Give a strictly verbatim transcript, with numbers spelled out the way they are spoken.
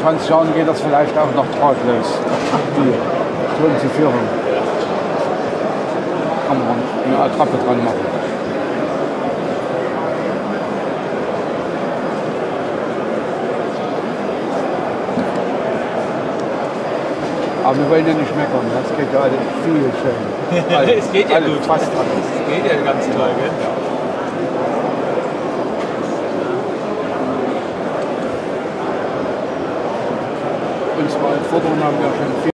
zwanzig Jahren geht das vielleicht auch noch drahtlos. Die Stromzuführung. Kann man eine Attrappe dran machen. Aber wir wollen ja nicht meckern, das geht ja alles viel schön. Alles, es geht ja alles, gut. fast alles. Es geht ja ganz toll, gell? Unsere Forderungen haben wir schon viel.